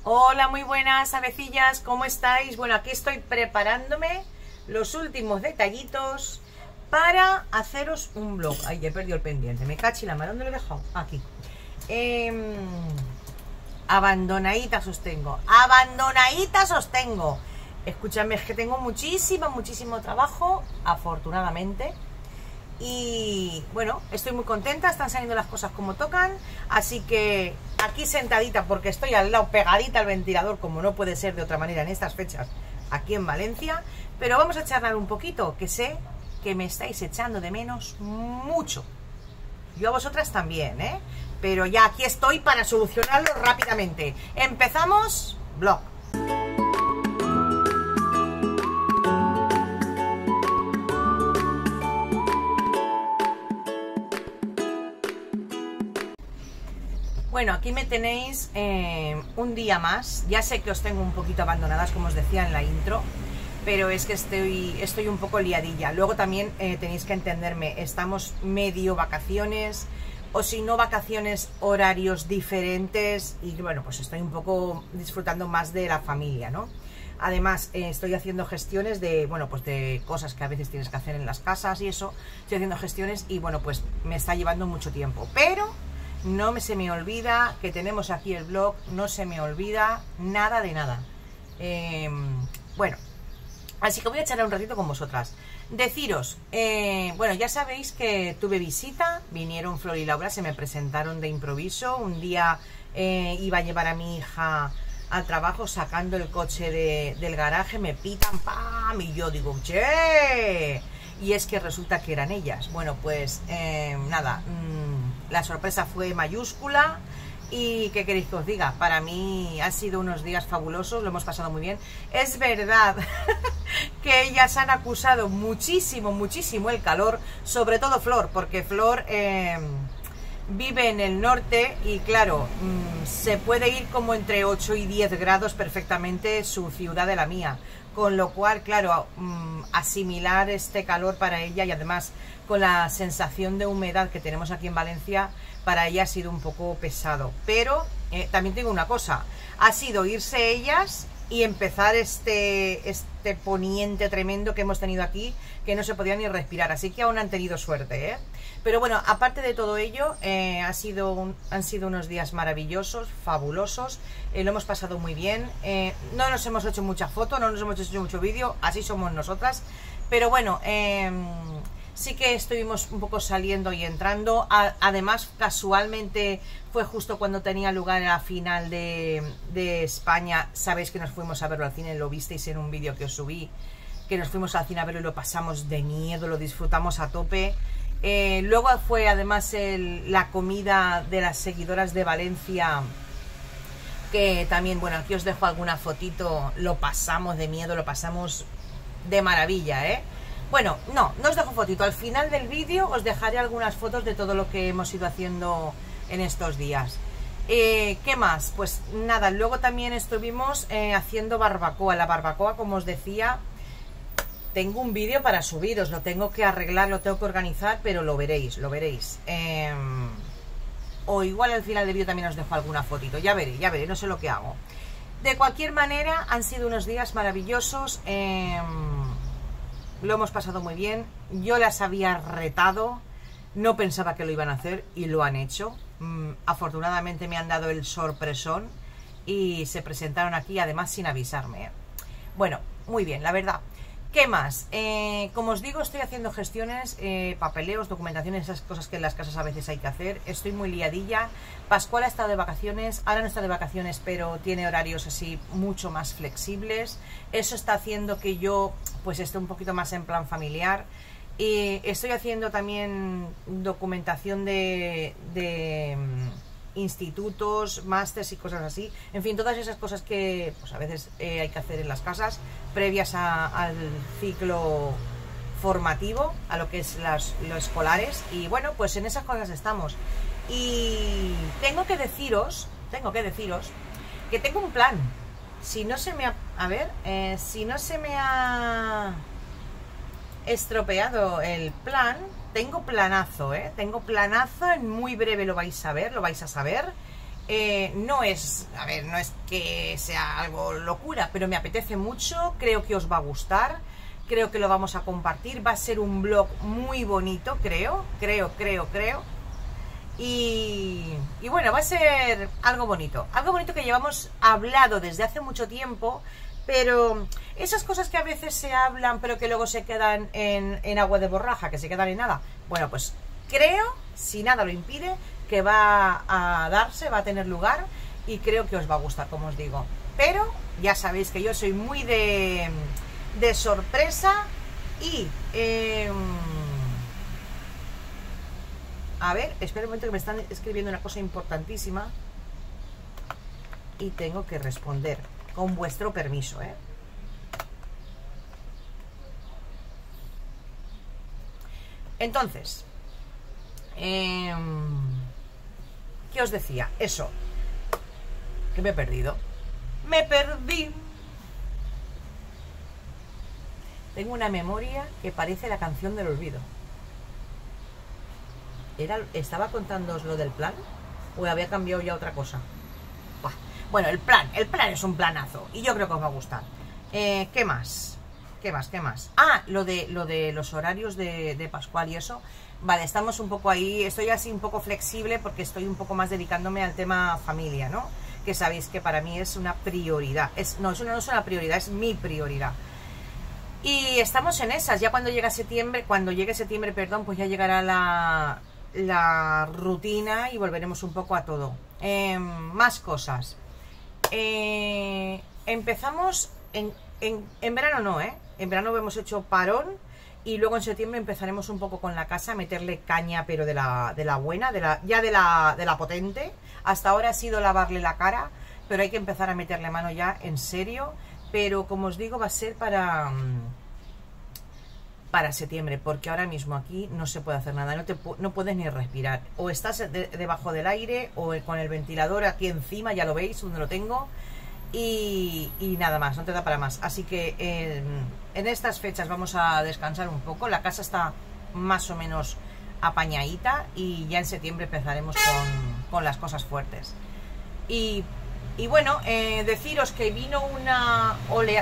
Hola, muy buenas avecillas, ¿cómo estáis? Bueno, aquí estoy preparándome los últimos detallitos para haceros un vlog. Ay, ya he perdido el pendiente, me cachi la mano, ¿dónde lo he dejado? Aquí. Abandonaditas os tengo, abandonaditas os tengo. Escúchame, es que tengo muchísimo trabajo, afortunadamente. Y bueno, estoy muy contenta, están saliendo las cosas como tocan, así que aquí sentadita porque estoy al lado pegadita al ventilador, como no puede ser de otra manera en estas fechas aquí en Valencia. Pero vamos a charlar un poquito, que sé que me estáis echando de menos mucho. Yo a vosotras también, ¿eh? Pero ya aquí estoy para solucionarlo rápidamente. Empezamos vlog. Bueno, aquí me tenéis un día más. Ya sé que os tengo un poquito abandonadas, como os decía en la intro, pero es que estoy un poco liadilla. Luego también tenéis que entenderme, estamos medio vacaciones, o si no vacaciones, horarios diferentes, y bueno, pues estoy un poco disfrutando más de la familia, ¿no? Además, estoy haciendo gestiones de, bueno, pues de cosas que a veces tienes que hacer en las casas y eso. Estoy haciendo gestiones y bueno, pues me está llevando mucho tiempo, pero no se me olvida que tenemos aquí el blog, no se me olvida nada de nada. Bueno, así que voy a charlar un ratito con vosotras. Deciros, bueno, ya sabéis que tuve visita, vinieron Flor y Laura, se me presentaron de improviso. Un día iba a llevar a mi hija al trabajo, sacando el coche del garaje, me pitan, ¡pam! Y yo digo, ¡che! Y es que resulta que eran ellas. Bueno, pues nada, la sorpresa fue mayúscula. Y ¿qué queréis que os diga? Para mí han sido unos días fabulosos, lo hemos pasado muy bien. Es verdad que ellas han acusado muchísimo el calor, sobre todo Flor, porque Flor vive en el norte y claro, se puede ir como entre 8 y 10 grados perfectamente su ciudad de la mía. Con lo cual, claro, asimilar este calor para ella, y además con la sensación de humedad que tenemos aquí en Valencia, para ella ha sido un poco pesado. Pero también tengo una cosa, ha sido irse ellas y empezar este poniente tremendo que hemos tenido aquí, que no se podía ni respirar, así que aún han tenido suerte, ¿eh? Pero bueno, aparte de todo ello, han sido unos días maravillosos, fabulosos, lo hemos pasado muy bien. No nos hemos hecho mucha foto, no nos hemos hecho mucho vídeo, así somos nosotras, pero bueno, sí que estuvimos un poco saliendo y entrando. Además, casualmente fue justo cuando tenía lugar la final de España. Sabéis que nos fuimos a verlo al cine, lo visteis en un vídeo que os subí, que nos fuimos al cine a verlo y lo pasamos de miedo, lo disfrutamos a tope. Luego fue además la comida de las seguidoras de Valencia, que también, bueno, aquí os dejo alguna fotito. Lo pasamos de miedo, lo pasamos de maravilla, ¿eh? Bueno, no os dejo fotito. Al final del vídeo os dejaré algunas fotos de todo lo que hemos ido haciendo en estos días. ¿Qué más? Pues nada, luego también estuvimos haciendo barbacoa. La barbacoa, como os decía, tengo un vídeo para subir, os lo tengo que arreglar, lo tengo que organizar, pero lo veréis, lo veréis. O igual al final del vídeo también os dejo alguna fotito, ya veré, no sé lo que hago. De cualquier manera, han sido unos días maravillosos, lo hemos pasado muy bien. Yo las había retado, no pensaba que lo iban a hacer y lo han hecho. Afortunadamente me han dado el sorpresón y se presentaron aquí, además sin avisarme. Bueno, muy bien, la verdad. ¿Qué más? Como os digo, estoy haciendo gestiones, papeleos, documentaciones, esas cosas que en las casas a veces hay que hacer. Estoy muy liadilla. Pascual ha estado de vacaciones, ahora no está de vacaciones, pero tiene horarios así mucho más flexibles. Eso está haciendo que yo pues esté un poquito más en plan familiar. Y estoy haciendo también documentación de institutos, másters y cosas así. En fin, todas esas cosas que pues a veces hay que hacer en las casas previas al ciclo formativo, a lo que es los escolares. Y bueno, pues en esas cosas estamos. Y tengo que deciros que tengo un plan. Si no se me ha... A ver, si no se me ha estropeado el plan, tengo planazo, tengo planazo, en muy breve lo vais a ver, lo vais a saber. No es, a ver, no es que sea algo locura, pero me apetece mucho, creo que os va a gustar, creo que lo vamos a compartir, va a ser un vlog muy bonito, creo. Y bueno, va a ser algo bonito que llevamos hablado desde hace mucho tiempo, pero esas cosas que a veces se hablan pero que luego se quedan en agua de borraja, que se quedan en nada, bueno, pues creo, si nada lo impide, que va a darse, va a tener lugar y creo que os va a gustar, como os digo. Pero ya sabéis que yo soy muy de sorpresa y... a ver, espera un momento que me están escribiendo una cosa importantísima y tengo que responder con vuestro permiso, ¿eh? Entonces, ¿qué os decía? Eso, que me he perdido. Me perdí. Tengo una memoria que parece la canción del olvido. ¿Estaba contándoos lo del plan? ¿O había cambiado ya otra cosa? Buah. Bueno, el plan es un planazo y yo creo que os va a gustar. ¿Qué más? ¿Qué más? Ah, lo de los horarios de Pascual y eso. Vale, estamos un poco ahí, estoy así un poco flexible porque estoy un poco más dedicándome al tema familia, ¿no? Que sabéis que para mí es una prioridad. No es una prioridad, es mi prioridad. Y estamos en esas, ya cuando llegue septiembre, perdón, pues ya llegará la rutina y volveremos un poco a todo. Más cosas. Empezamos en verano no, en verano hemos hecho parón y luego en septiembre empezaremos un poco con la casa a meterle caña, pero de la buena, de la potente. Hasta ahora ha sido lavarle la cara, pero hay que empezar a meterle mano ya en serio. Pero como os digo, va a ser para septiembre, porque ahora mismo aquí no se puede hacer nada, no puedes ni respirar, o estás debajo del aire o con el ventilador aquí encima, ya lo veis donde lo tengo, y nada más, no te da para más. Así que en estas fechas vamos a descansar un poco, la casa está más o menos apañadita y ya en septiembre empezaremos con las cosas fuertes. Y bueno, deciros que vino una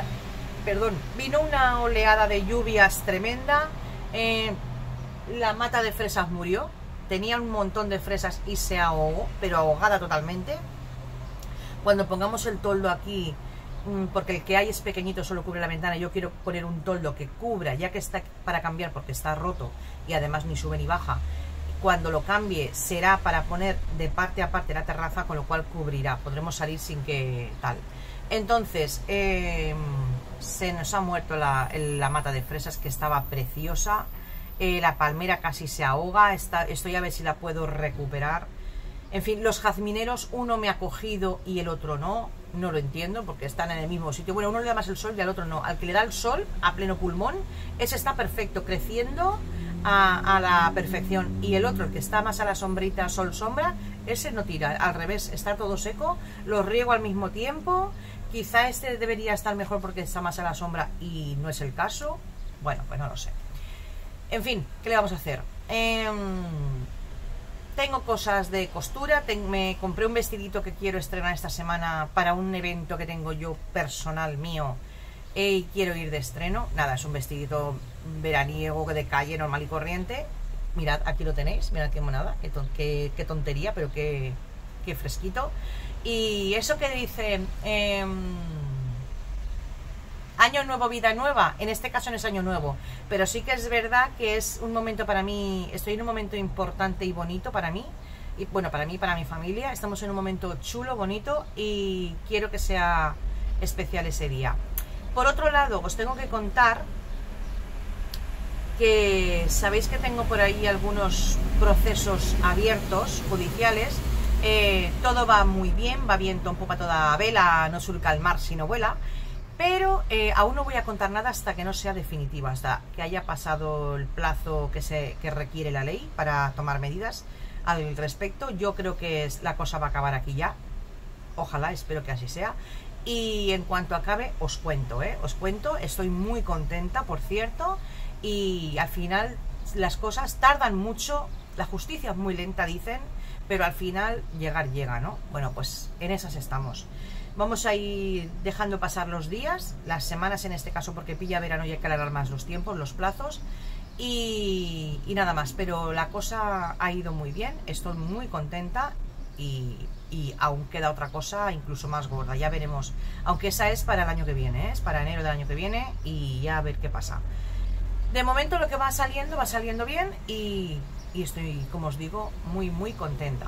oleada de lluvias tremenda. La mata de fresas murió, tenía un montón de fresas y se ahogó, pero ahogada totalmente. Cuando pongamos el toldo aquí, porque el que hay es pequeñito, solo cubre la ventana, yo quiero poner un toldo que cubra, ya que está para cambiar porque está roto y además ni sube ni baja. Cuando lo cambie será para poner de parte a parte la terraza, con lo cual cubrirá, podremos salir sin que tal. Entonces se nos ha muerto la mata de fresas, que estaba preciosa. La palmera casi se ahoga, estoy a ver si la puedo recuperar. En fin, los jazmineros, uno me ha cogido y el otro no lo entiendo, porque están en el mismo sitio. Bueno, uno le da más el sol y al otro no. Al que le da el sol a pleno pulmón, ese está perfecto, creciendo a la perfección, y el otro, el que está más a la sombrita, sol-sombra, ese no tira, al revés, está todo seco. Los riego al mismo tiempo. Quizá este debería estar mejor porque está más a la sombra y no es el caso. Bueno, pues no lo sé. En fin, ¿qué le vamos a hacer? Tengo cosas de costura, me compré un vestidito que quiero estrenar esta semana para un evento que tengo yo personal mío, y quiero ir de estreno. Nada, es un vestidito veraniego de calle normal y corriente. Mirad, aquí lo tenéis, mirad qué monada, qué tontería, pero qué fresquito. Y eso que dice año nuevo, vida nueva, en este caso no es año nuevo, pero sí que es verdad que es un momento para mí, estoy en un momento importante y bonito para mí, y bueno, para mí y para mi familia. Estamos en un momento chulo, bonito, y quiero que sea especial ese día. Por otro lado, os tengo que contar que sabéis que tengo por ahí algunos procesos abiertos judiciales. Todo va muy bien, va viento un poco a toda vela, no surca el mar sino vuela, pero aún no voy a contar nada hasta que no sea definitiva, hasta que haya pasado el plazo que requiere la ley para tomar medidas al respecto. Yo creo que la cosa va a acabar aquí ya, ojalá, espero que así sea, y en cuanto acabe os cuento, estoy muy contenta, por cierto, y al final las cosas tardan mucho, la justicia es muy lenta, dicen, pero al final llegar llega, ¿no? Bueno, pues en esas estamos. Vamos a ir dejando pasar los días, las semanas en este caso, porque pilla verano y hay que alargar más los tiempos, los plazos, y nada más. Pero la cosa ha ido muy bien, estoy muy contenta y aún queda otra cosa incluso más gorda, ya veremos, aunque esa es para el año que viene, ¿eh? Es para enero del año que viene y ya a ver qué pasa. De momento lo que va saliendo bien y estoy, como os digo, muy contenta.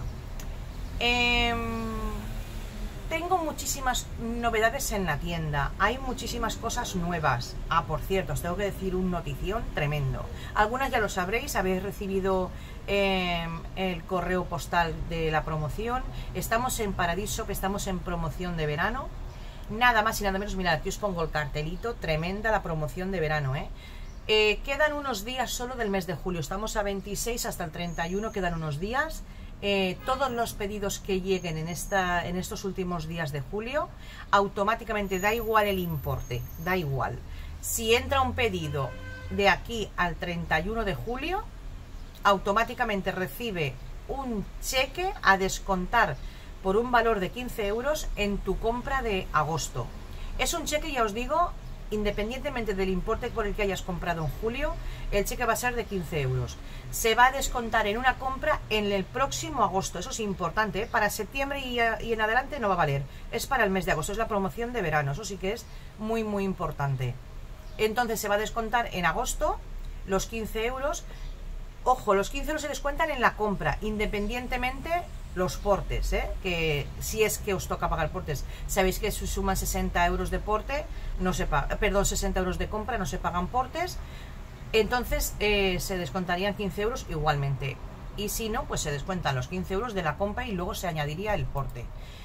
Tengo muchísimas novedades en la tienda, hay muchísimas cosas nuevas. Ah, por cierto, os tengo que decir un notición tremendo. Algunas ya lo sabréis, habéis recibido el correo postal de la promoción. Estamos en Paradise, estamos en promoción de verano. Nada más y nada menos, mirad, aquí os pongo el cartelito, tremenda la promoción de verano, quedan unos días solo del mes de julio, estamos a 26 hasta el 31, quedan unos días. Todos los pedidos que lleguen en estos últimos días de julio, automáticamente, da igual el importe, da igual. Si entra un pedido de aquí al 31 de julio, automáticamente recibe un cheque a descontar por un valor de 15 euros en tu compra de agosto. Es un cheque, ya os digo, independientemente del importe por el que hayas comprado en julio, el cheque va a ser de 15 euros. Se va a descontar en una compra en el próximo agosto. Eso es importante, ¿eh? Para septiembre y en adelante no va a valer. Es para el mes de agosto, es la promoción de verano. Eso sí que es muy importante. Entonces se va a descontar en agosto los 15 euros. Ojo, los 15 euros se descuentan en la compra, independientemente los portes, que si es que os toca pagar portes. Sabéis que si suman 60 euros de porte, no se paga, perdón, 60 euros de compra, no se pagan portes. Entonces se descontarían 15 euros igualmente. Y si no, pues se descuentan los 15 euros de la compra y luego se añadiría el porte.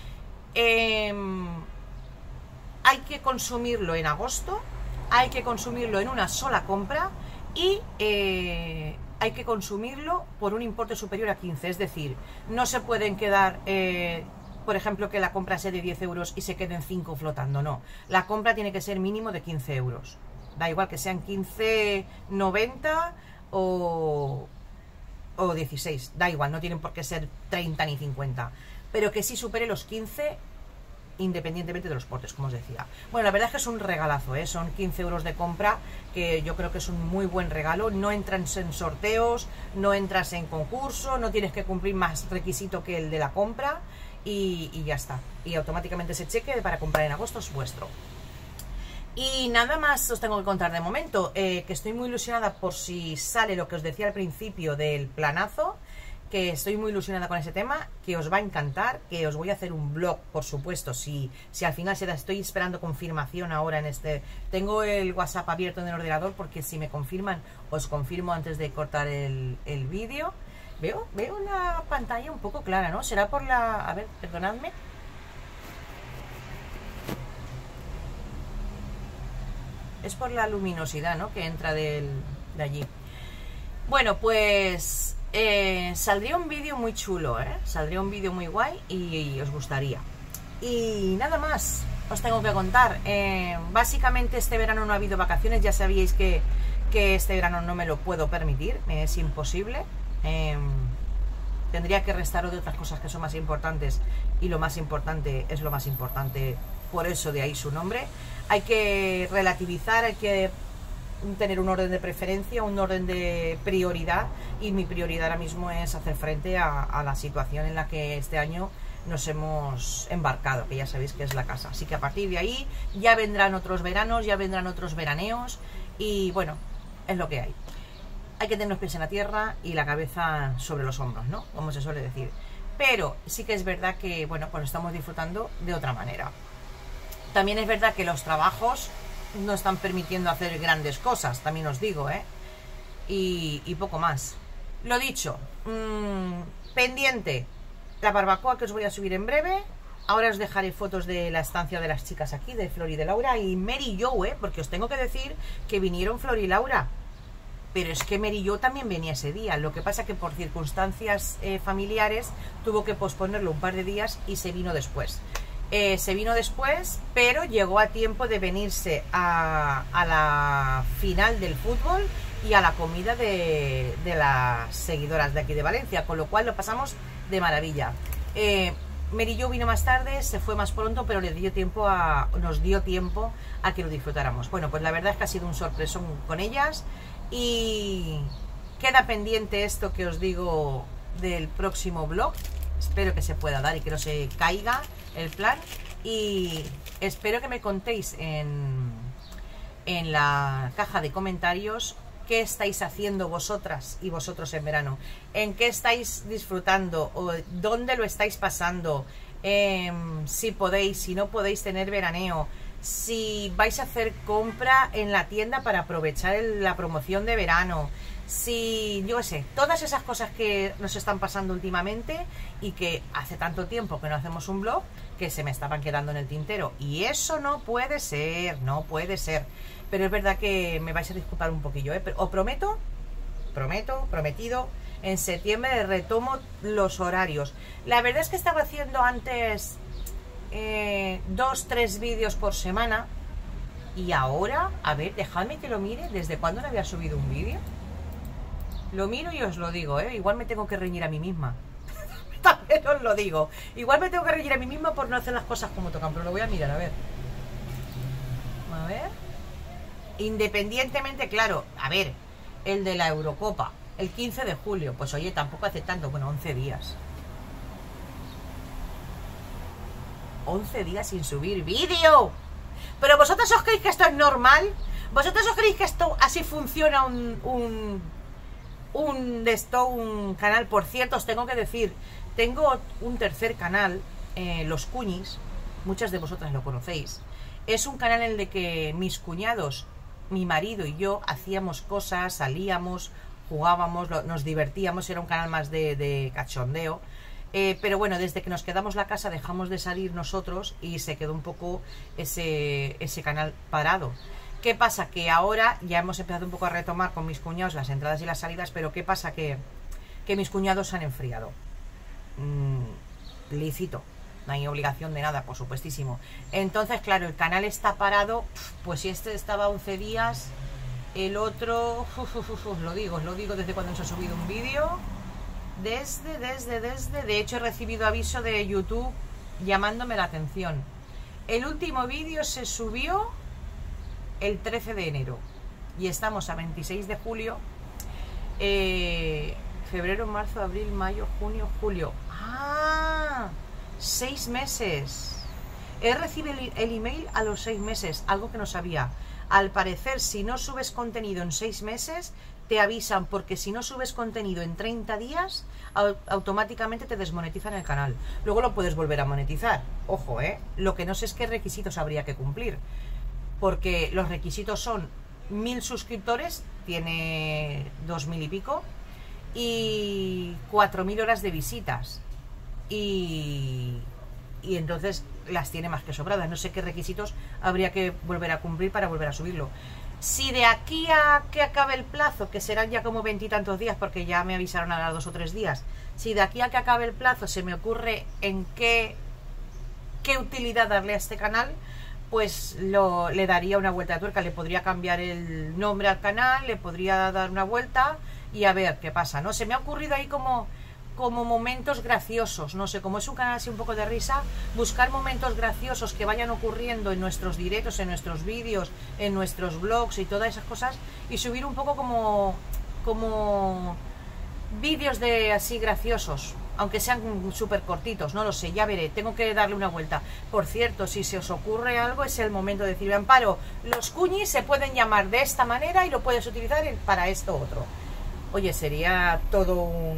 Hay que consumirlo en agosto, hay que consumirlo en una sola compra y hay que consumirlo por un importe superior a 15, es decir, no se pueden quedar, por ejemplo, que la compra sea de 10 euros y se queden 5 flotando, no. La compra tiene que ser mínimo de 15 euros. Da igual que sean 15,90 o 16, da igual, no tienen por qué ser 30 ni 50, pero que sí supere los 15 independientemente de los portes, como os decía. Bueno, la verdad es que es un regalazo, son 15 euros de compra, que yo creo que es un muy buen regalo. No entras en sorteos, no entras en concurso, no tienes que cumplir más requisito que el de la compra y ya está. Y automáticamente ese cheque para comprar en agosto es vuestro. Y nada más os tengo que contar de momento, que estoy muy ilusionada por si sale lo que os decía al principio del planazo, que estoy muy ilusionada con ese tema, que os va a encantar, que os voy a hacer un blog, por supuesto, si al final se da. Estoy esperando confirmación ahora en este. Tengo el WhatsApp abierto en el ordenador porque si me confirman, os confirmo antes de cortar el vídeo. Veo la pantalla un poco clara, ¿no? Será por la... A ver, perdonadme. Es por la luminosidad, ¿no? Que entra de allí. Bueno, pues... saldría un vídeo muy chulo, saldría un vídeo muy guay y os gustaría. Y nada más os tengo que contar. Básicamente este verano no ha habido vacaciones. Ya sabíais que este verano no me lo puedo permitir, es imposible. Tendría que restar de otras cosas que son más importantes, y lo más importante es lo más importante, por eso de ahí su nombre. Hay que relativizar, hay que tener un orden de preferencia, un orden de prioridad, y mi prioridad ahora mismo es hacer frente a la situación en la que este año nos hemos embarcado, que ya sabéis que es la casa. Así que a partir de ahí ya vendrán otros veranos, ya vendrán otros veraneos, y bueno, es lo que hay. Hay que tener los pies en la tierra y la cabeza sobre los hombros, ¿no? Como se suele decir. Pero sí que es verdad que, bueno, pues estamos disfrutando de otra manera. También es verdad que los trabajos no están permitiendo hacer grandes cosas, también os digo, y poco más. Lo dicho, pendiente la barbacoa que os voy a subir en breve. Ahora os dejaré fotos de la estancia de las chicas aquí, de Flor y de Laura, y Mary y Joe, porque os tengo que decir que vinieron Flor y Laura, pero es que Mary y Joe también venía ese día. Lo que pasa que por circunstancias familiares tuvo que posponerlo un par de días y se vino después. Se vino después, pero llegó a tiempo de venirse a la final del fútbol y a la comida de las seguidoras de aquí de Valencia, con lo cual lo pasamos de maravilla. Mary Jo vino más tarde, se fue más pronto, pero nos dio tiempo a que lo disfrutáramos. Bueno, pues la verdad es que ha sido un sorpresón con ellas y queda pendiente esto que os digo del próximo vlog. Espero que se pueda dar y que no se caiga el plan, y espero que me contéis en la caja de comentarios qué estáis haciendo vosotras y vosotros en verano, en qué estáis disfrutando o dónde lo estáis pasando, si podéis, si no podéis tener veraneo, si vais a hacer compra en la tienda para aprovechar la promoción de verano, si, yo qué sé, todas esas cosas que nos están pasando últimamente y que hace tanto tiempo que no hacemos un vlog que se me estaban quedando en el tintero, y eso no puede ser, no puede ser. Pero es verdad que me vais a disculpar un poquillo, ¿eh? Pero os prometido, en septiembre retomo los horarios. La verdad es que estaba haciendo antes 2-3 vídeos por semana, y ahora, a ver, dejadme que lo mire, ¿desde cuándo no había subido un vídeo? Lo miro y os lo digo, ¿eh? Igual me tengo que reñir a mí misma. También os lo digo. Igual me tengo que reñir a mí misma por no hacer las cosas como tocan, pero lo voy a mirar, a ver. A ver. Independientemente, claro, a ver, el de la Eurocopa, el 15 de julio, pues oye, tampoco hace tanto, bueno, 11 días. 11 días sin subir vídeo. ¿Pero vosotros os creéis que esto es normal? ¿Vosotros os creéis que esto así funciona un canal? Por cierto, os tengo que decir, tengo un tercer canal, Los Cuñis, muchas de vosotras lo conocéis. Es un canal en el que mis cuñados, mi marido y yo hacíamos cosas, salíamos, jugábamos, nos divertíamos, era un canal más de cachondeo. Pero bueno, desde que nos quedamos la casa dejamos de salir nosotros y se quedó un poco ese canal parado. ¿Qué pasa? Que ahora ya hemos empezado un poco a retomar con mis cuñados las entradas y las salidas, pero ¿qué pasa? Que mis cuñados se han enfriado. Lícito, no hay obligación de nada, por supuestísimo. Entonces, claro, el canal está parado, pues si este estaba 11 días, el otro, os lo digo desde cuando se ha subido un vídeo. De hecho he recibido aviso de YouTube llamándome la atención. El último vídeo se subió el 13 de enero y estamos a 26 de julio. Febrero, marzo, abril, mayo, junio, julio. ¡Ah! 6 meses. He recibido el email a los 6 meses, algo que no sabía. Al parecer, si no subes contenido en 6 meses, te avisan, porque si no subes contenido en 30 días, automáticamente te desmonetizan el canal. Luego lo puedes volver a monetizar. Ojo, lo que no sé es qué requisitos habría que cumplir, porque los requisitos son 1000 suscriptores, tiene 2000 y pico, y 4000 horas de visitas. Y entonces las tiene más que sobradas. No sé qué requisitos habría que volver a cumplir para volver a subirlo. Si de aquí a que acabe el plazo, que serán ya como 20 y tantos días, porque ya me avisaron a 2 o 3 días, si de aquí a que acabe el plazo se me ocurre en qué utilidad darle a este canal, pues le daría una vuelta de tuerca. Le podría cambiar el nombre al canal, le podría dar una vuelta y a ver qué pasa, ¿no? Se me ha ocurrido ahí como momentos graciosos, no sé, como es un canal así un poco de risa, buscar momentos graciosos que vayan ocurriendo en nuestros directos, en nuestros vídeos, en nuestros vlogs y todas esas cosas, y subir un poco como vídeos de así graciosos, aunque sean súper cortitos, no lo sé, ya veré, tengo que darle una vuelta. Por cierto, si se os ocurre algo, es el momento de decir, Amparo, los cuñis se pueden llamar de esta manera y lo puedes utilizar para esto otro. Oye, sería todo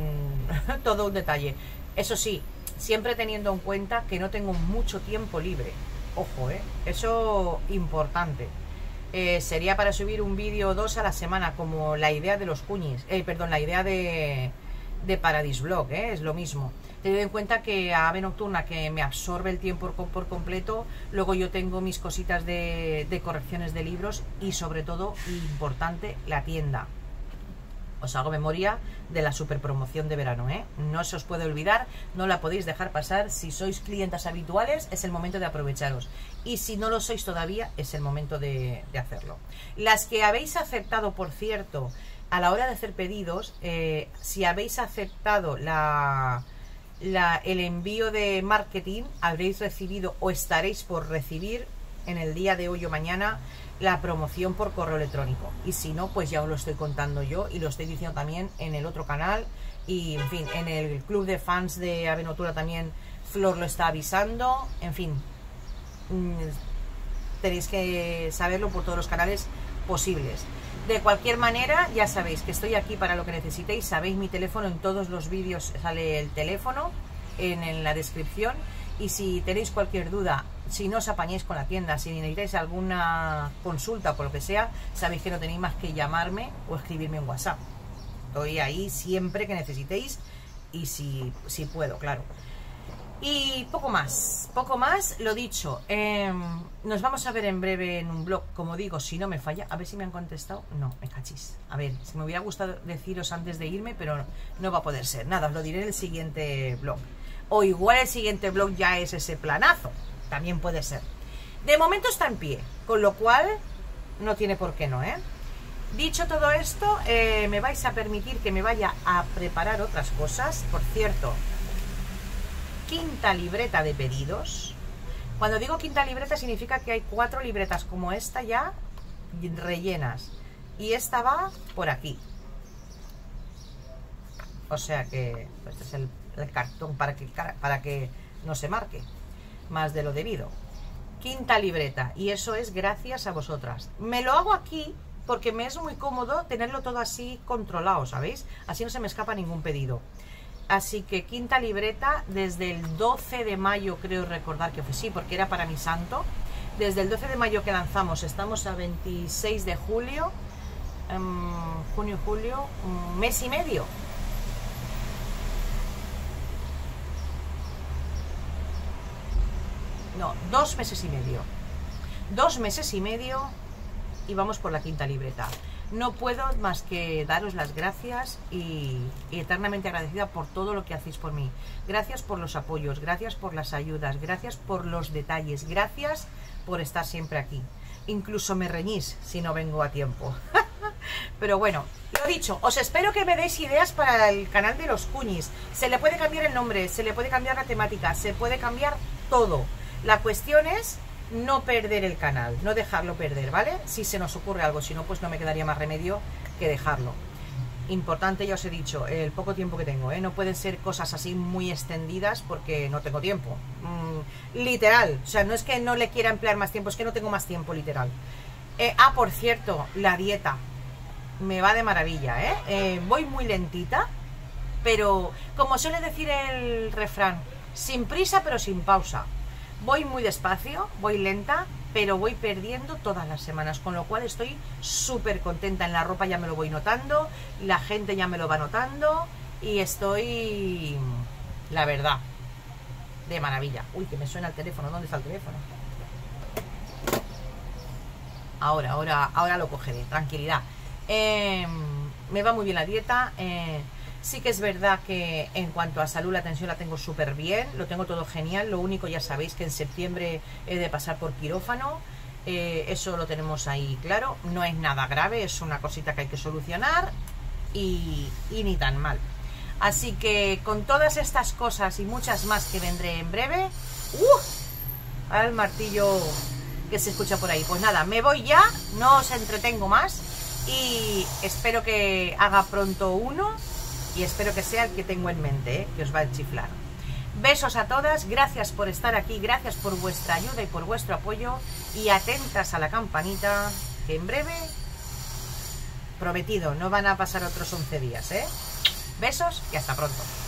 un detalle. Eso sí, siempre teniendo en cuenta que no tengo mucho tiempo libre. Ojo, eso importante. Sería para subir un vídeo o 2 a la semana, como la idea de los cuñis. Perdón, la idea de Paradise Vlog, es lo mismo. Tened en cuenta que a Ave Nocturna, que me absorbe el tiempo por completo, luego yo tengo mis cositas de correcciones de libros y sobre todo, importante, la tienda. Os hago memoria de la super promoción de verano, no se os puede olvidar, no la podéis dejar pasar. Si sois clientas habituales, es el momento de aprovecharos, y si no lo sois todavía, es el momento de hacerlo. Las que habéis aceptado, por cierto, a la hora de hacer pedidos, si habéis aceptado la el envío de marketing, habréis recibido o estaréis por recibir en el día de hoy o mañana la promoción por correo electrónico. Y si no, pues ya os lo estoy contando yo y lo estoy diciendo también en el otro canal. Y en fin, en el club de fans de Avenatura también Flor lo está avisando. En fin, tenéis que saberlo por todos los canales posibles. De cualquier manera, ya sabéis que estoy aquí para lo que necesitéis. Sabéis mi teléfono, en todos los vídeos sale el teléfono en la descripción. Y si tenéis cualquier duda, si no os apañéis con la tienda, si necesitáis alguna consulta por lo que sea, sabéis que no tenéis más que llamarme o escribirme en WhatsApp. Estoy ahí siempre que necesitéis y si puedo, claro. Y poco más, lo dicho. Nos vamos a ver en breve en un blog, como digo, si no me falla. A ver si me han contestado. No, me cachis. A ver, si me hubiera gustado deciros antes de irme, pero no va a poder ser. Nada, os lo diré en el siguiente blog. O igual el siguiente blog ya es ese planazo. También puede ser. De momento está en pie, con lo cual no tiene por qué no, ¿eh? Dicho todo esto, me vais a permitir que me vaya a preparar otras cosas. Por cierto, quinta libreta de pedidos. Cuando digo quinta libreta significa que hay 4 libretas como esta ya rellenas. Y esta va por aquí. O sea que este es el cartón para que no se marque más de lo debido. Quinta libreta. Y eso es gracias a vosotras. Me lo hago aquí porque me es muy cómodo tenerlo todo así controlado, ¿sabéis? Así no se me escapa ningún pedido. Así que quinta libreta desde el 12 de mayo, creo recordar que fue, sí, porque era para mi santo. Desde el 12 de mayo que lanzamos, estamos a 26 de julio, junio, julio, un mes y medio. No, 2 meses y medio. 2 meses y medio y vamos por la quinta libreta. No puedo más que daros las gracias y eternamente agradecida por todo lo que hacéis por mí. Gracias por los apoyos, gracias por las ayudas, gracias por los detalles, gracias por estar siempre aquí. Incluso me reñís si no vengo a tiempo. Pero bueno, lo dicho, os espero que me deis ideas para el canal de los cuñis. Se le puede cambiar el nombre, se le puede cambiar la temática, se puede cambiar todo. La cuestión es no perder el canal, no dejarlo perder, ¿vale? Si se nos ocurre algo, si no, pues no me quedaría más remedio que dejarlo. Importante, ya os he dicho, el poco tiempo que tengo, ¿eh? No pueden ser cosas así muy extendidas porque no tengo tiempo. Literal, o sea, no es que no le quiera emplear más tiempo, es que no tengo más tiempo, literal. Por cierto, la dieta me va de maravilla, ¿eh? Voy muy lentita, pero como suele decir el refrán, sin prisa pero sin pausa. Voy muy despacio, voy lenta, pero voy perdiendo todas las semanas, con lo cual estoy súper contenta. En la ropa ya me lo voy notando, la gente ya me lo va notando y estoy, la verdad, de maravilla. Uy, que me suena el teléfono. ¿Dónde está el teléfono? Ahora lo cogeré, tranquilidad. Me va muy bien la dieta. Sí que es verdad que en cuanto a salud, la tensión la tengo súper bien, lo tengo todo genial. Lo único, ya sabéis que en septiembre he de pasar por quirófano. Eso lo tenemos ahí claro. No es nada grave, es una cosita que hay que solucionar y ni tan mal. Así que con todas estas cosas y muchas más que vendré en breve, al martillo que se escucha por ahí. Pues nada, me voy ya, no os entretengo más y espero que haga pronto uno. Y espero que sea el que tengo en mente, que os va a chiflar. Besos a todas, gracias por estar aquí, gracias por vuestra ayuda y por vuestro apoyo. Y atentas a la campanita, que en breve, prometido, no van a pasar otros 11 días, ¿eh? Besos y hasta pronto.